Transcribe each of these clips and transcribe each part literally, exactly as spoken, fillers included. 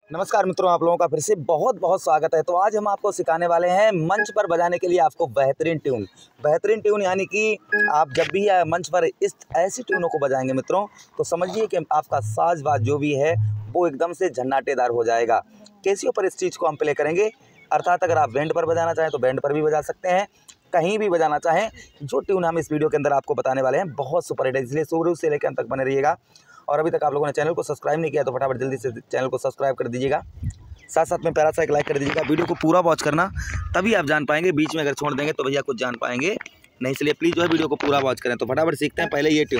नमस्कार मित्रों, आप लोगों का फिर से बहुत बहुत स्वागत है। तो आज हम आपको सिखाने वाले हैं मंच पर बजाने के लिए आपको बेहतरीन ट्यून। बेहतरीन ट्यून यानी कि आप जब भी मंच पर इस ऐसी ट्यूनों को बजाएंगे मित्रों, तो समझिए कि आपका साज-बाज जो भी है वो एकदम से झन्नाटेदार हो जाएगा। कैसियो पर इस चीज़ को हम प्ले करेंगे, अर्थात अगर आप बैंड पर बजाना चाहें तो बैंड पर भी बजा सकते हैं, कहीं भी बजाना चाहें। जो ट्यून हम इस वीडियो के अंदर आपको बताने वाले हैं बहुत सुपर हिट है, इसलिए शुरू से लेकर अंत तक बने रहिएगा। और अभी तक आप लोगों ने चैनल को सब्सक्राइब नहीं किया तो फटाफट जल्दी से चैनल को सब्सक्राइब कर दीजिएगा, साथ साथ में प्यारा सा एक लाइक कर दीजिएगा। वीडियो को पूरा वॉच करना, तभी आप जान पाएंगे। बीच में अगर छोड़ देंगे तो भैया कुछ जान पाएंगे नहीं, इसलिए प्लीज़ जो है वीडियो को पूरा वॉच करें। तो फटाफट सीखते हैं पहले ये ट्यून।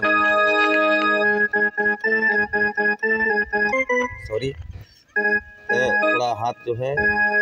सॉरी, थोड़ा हाथ जो है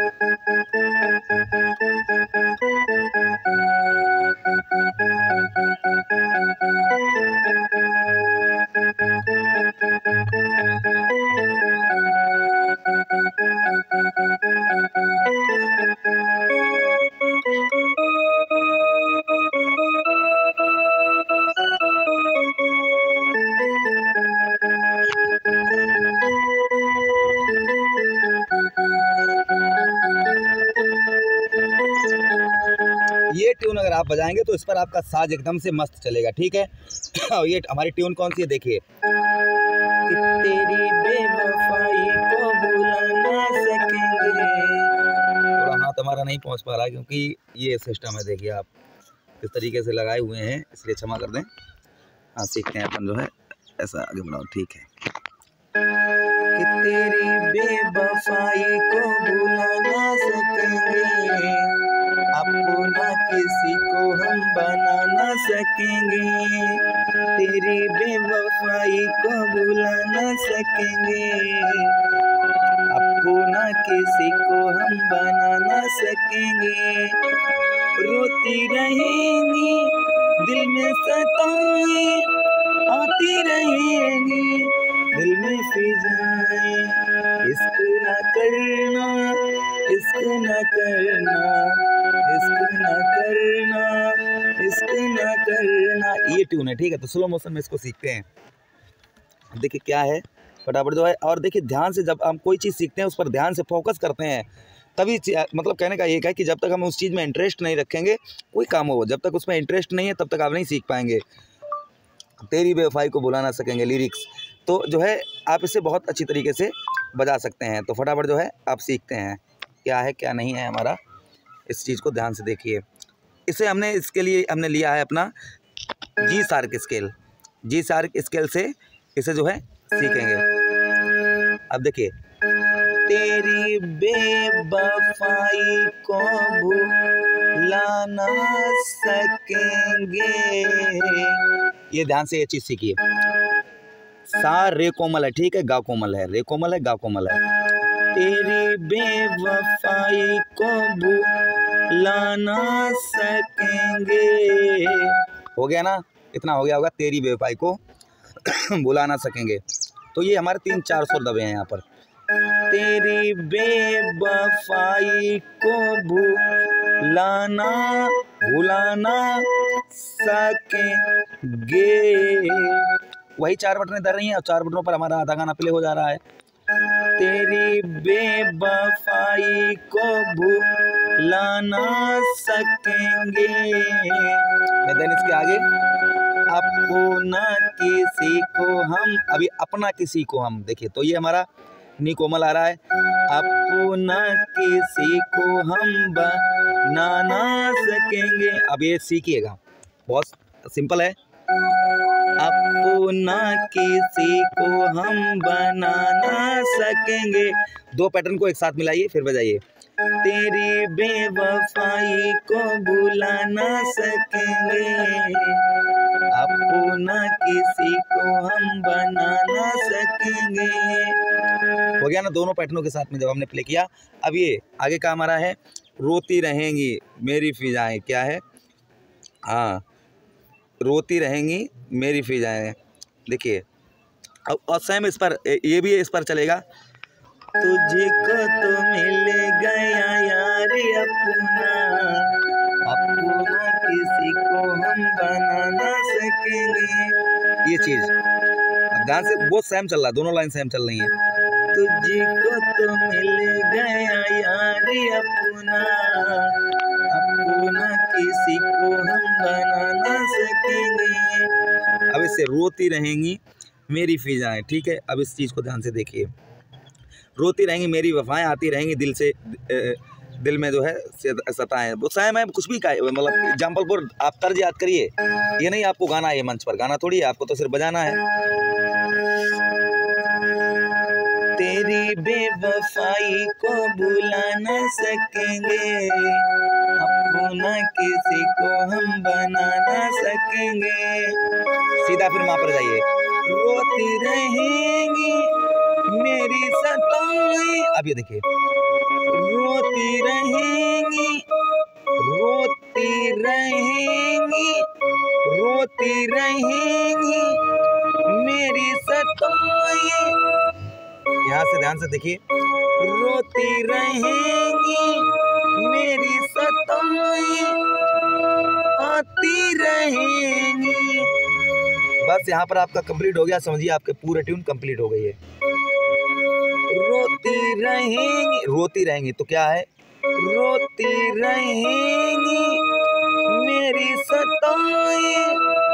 ये ट्यून अगर आप बजाएंगे तो इस पर आपका साज एकदम से मस्त चलेगा, ठीक है। और ये हमारी ट्यून कौन सी है, देखिए। तेरी बेवफाई को भुला ना सकेंगे। थोड़ा हाथ हमारा नहीं पहुंच पा रहा है क्योंकि ये सिस्टम है, देखिए आप किस तरीके से लगाए हुए हैं, इसलिए क्षमा कर दें। हाँ, सीखते हैं अपन जो है ऐसा आगे बढ़ाओ, ठीक है। कि तेरी बेवफाई को भुला ना सकेंगे, अपना किसी को हम बना ना सकेंगे। तेरी बेवफाई को भुला ना सकेंगे, अपना किसी को हम बना ना सकेंगे। रोती रहेंगी, दिल में सताए, आती रहेंगी, दिल में फिजाएं। इश्क ना करना, इश्क ना करना, इश्क ना करना, इश्क ना करना। ये ट्यून है, ठीक है। तो स्लो मोशन में इसको सीखते हैं। देखिए क्या है, फटाफट जो है। और देखिए ध्यान से, जब हम कोई चीज़ सीखते हैं उस पर ध्यान से फोकस करते हैं, तभी मतलब कहने का ये है कि जब तक हम उस चीज़ में इंटरेस्ट नहीं रखेंगे कोई काम हो, जब तक उसमें इंटरेस्ट नहीं है तब तक आप नहीं सीख पाएंगे। तेरी बेवफाई को भुला ना सकेंगे लिरिक्स, तो जो है आप इसे बहुत अच्छी तरीके से बजा सकते हैं। तो फटाफट जो है आप सीखते हैं क्या है क्या नहीं है हमारा, इस चीज़ को ध्यान से देखिए। इसे हमने इसके लिए हमने लिया है अपना g shark scale. G shark scale से इसे जो है सीखेंगे। अब देखिए, तेरी बेवफाई को भुला ना सकेंगे, ये ध्यान से ये चीज़ सीखिए। सा रे कोमल है, ठीक है, गा कोमल है, रे कोमल है, गा कोमल है। तेरी बेवफाई को भुला ना सकेंगे, हो गया ना, इतना हो गया होगा। तेरी बेवफाई को भुला ना सकेंगे, तो ये हमारे तीन चार सुर दबे हैं यहाँ पर। तेरी बेवफाई को भुलाना भुलाना सकेंगे, वही चार बटनें दर रही हैं और चार बटनों पर हमारा आधा गाना प्ले हो जा रहा है। तेरी बेवफाई को भुलाना सकेंगे, देन इसके आगे अपना किसी को हम, अभी अपना किसी को हम, देखिए तो ये हमारा नी कोमल आ रहा है। अपना किसी को हम बना ना सकेंगे, अब ये सीखिएगा, बहुत सिंपल है। अपना किसी को हम बना ना सकेंगे, दो पैटर्न को एक साथ मिलाइए फिर बजाइए। तेरी बेवफाई को भुला ना सकेंगे, अपना किसी को हम बना ना सकेंगे, हो गया ना दोनों पैटर्नों के साथ में जब हमने प्ले किया। अब ये आगे का हमारा है, रोती रहेंगी मेरी फिजाएं, क्या है, हाँ, रोती रहेंगी मेरी फिजाएं। देखिए अब और सेम इस पर, ये भी इस पर चलेगा। तुझको तो मिल गया यार अपना, अपना किसी को हम बना ना सकेंगे, ये चीज़ अब ध्यान से, वो सेम चल रहा है, दोनों लाइन सेम चल रही हैं। तुझको तो मिल गया यार अपना, अपना किसी को हम बना ना सकेंगे। अब इससे रोती रहेंगी मेरी फिजाएं, ठीक है। अब इस चीज़ को ध्यान से देखिए, रोती रहेंगी मेरी वफाएं, आती रहेंगी दिल से, दिल में जो है सताएं। वो चाहे मैं कुछ भी कहे, मतलब एग्जाम्पल पर आप तर्ज याद करिए, ये नहीं आपको गाना है मंच पर, गाना थोड़ी है, आपको तो सिर्फ बजाना है। तेरी बेवफाई को भुला न सकेंगे, अपना किसी को हम बना न सकेंगे। सीधा फिर वहां पर जाइए, रोती रहेंगी मेरी सताएं। अब ये देखिए, रोती रहेंगी, रोती रहेंगी, रोती रहेंगी मेरी सताएं। यहाँ से ध्यान से देखिए, रोती रहेंगी मेरी सताएं, आती रहेंगी। बस यहाँ पर आपका कंप्लीट हो गया, समझिए आपके पूरे ट्यून कंप्लीट हो गई है। रोती रहेंगी, रोती रहेंगी तो क्या है, रोती रहेंगी मेरी सताएं,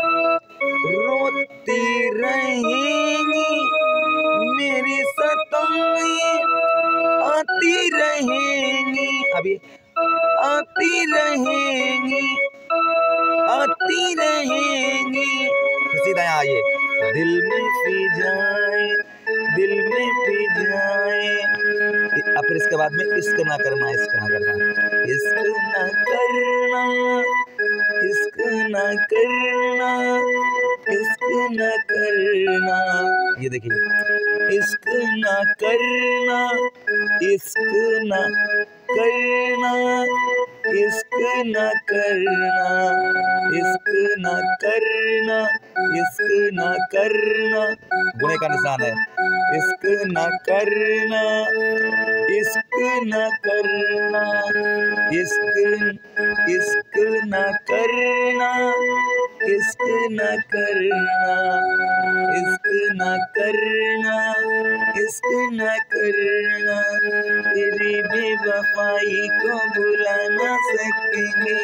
रोती रहेंगी मेरी सताएं, आती रहेंगी। अभी आती रहेंगी, आती रहेंगी। सीधा यहाँ आइए, दिल में फिजाएं, दिल में फिजाएं। अब फिर इसके बाद में इश्क ना करना, इश्क ना करना, इश्क ना करना, इश्क ना करना, इश्क ना करना। ये देखिए, इश्क ना करना, इश्क ना करना, इश्क ना करना, इश्क ना करना, इश्क ना करना। गुणे का निशान है, इश्क ना करना, इश्क ना करना, इश्क इश्क ना करना, इश्क ना करना, इश्क ना करना, इश्क ना करना। तेरी बेवफाई को भुला ना सकेंगे,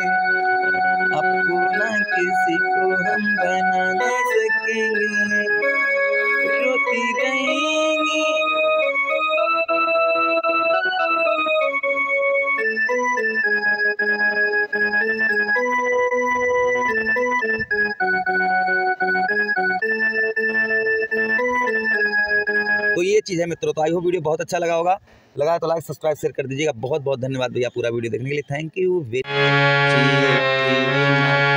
अपना किसी को हम बना ना सकेंगे। रोती रहेंगी, तो ये चीज़ है मित्रों। तो आई होप वीडियो बहुत अच्छा लगा होगा, लगा तो लाइक सब्सक्राइब शेयर कर दीजिएगा। बहुत बहुत धन्यवाद भैया पूरा वीडियो देखने के लिए, थैंक यू।